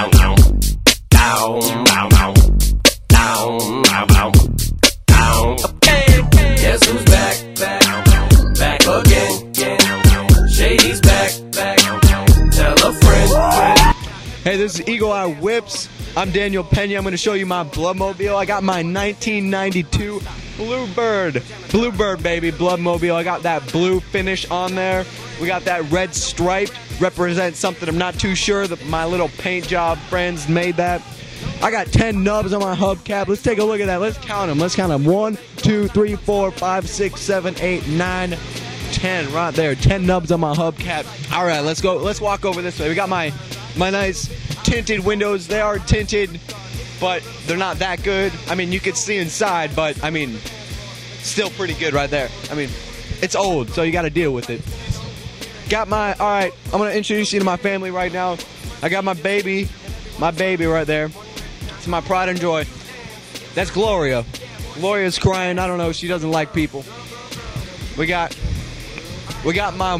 down, down, down, down, down, down, down, down, down. Okay, guess who's back, back again, again. Shady's back, tell a friend. Hey, this is Eagle Eye Whips. I'm Daniel Pena. I'm going to show you my Bloodmobile. I got my 1992 Bluebird, baby, Bloodmobile. I got that blue finish on there. We got that red stripe, represents something I'm not too sure. That my little paint job friends made that. I got 10 nubs on my hubcap. Let's take a look at that. Let's count them. Let's count them. 1, 2, 3, 4, 5, 6, 7, 8, 9, 10. Right there. 10 nubs on my hubcap. All right, let's go. Let's walk over this way. We got my nice tinted windows. They are tinted, but they're not that good. I mean, you could see inside, but I mean, still pretty good right there. I mean, it's old, so you got to deal with it. Got my, all right, I'm going to introduce you to my family right now. I got my baby right there. It's my pride and joy. That's Gloria. Gloria's crying. I don't know, she doesn't like people. We got my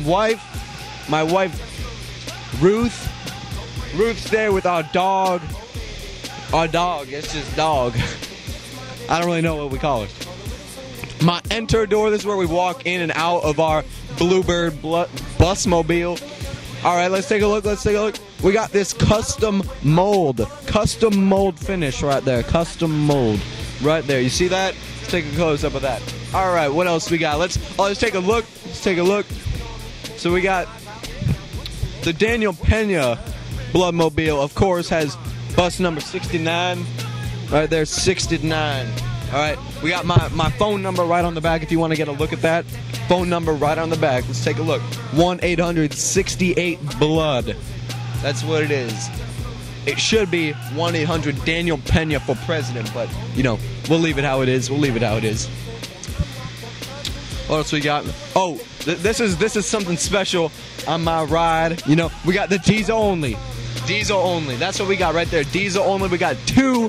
wife, Ruth. Ruth's there with our dog. Our dog, it's just dog. I don't really know what we call it. My enter door, this is where we walk in and out of our Bluebird busmobile. All right, let's take a look, We got this custom mold finish right there. Custom mold right there. You see that? Let's take a close up of that. All right, what else we got? Let's take a look. So we got the Daniel Pena Bloodmobile, of course, has bus number 69 right there, 69. All right, we got my phone number right on the back if you want to get a look at that. Phone number right on the back. Let's take a look. 1-800-68-BLOOD. That's what it is. It should be 1-800-Daniel Pena for president, but you know, we'll leave it how it is. What else we got? Oh, this is something special on my ride. You know, we got the diesel only. That's what we got right there. Diesel only. We got two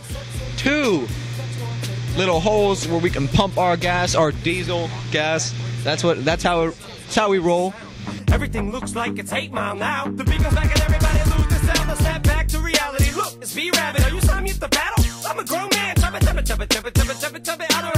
little holes where we can pump our gas, our diesel gas. That's how we roll. Everything looks like it's 8 Mile now. The beat goes back and everybody lose the sound. Let's snap back to reality. Look, it's V-Rabbit. Are you signing me up the battle? I'm a grown man. Chop it. I don't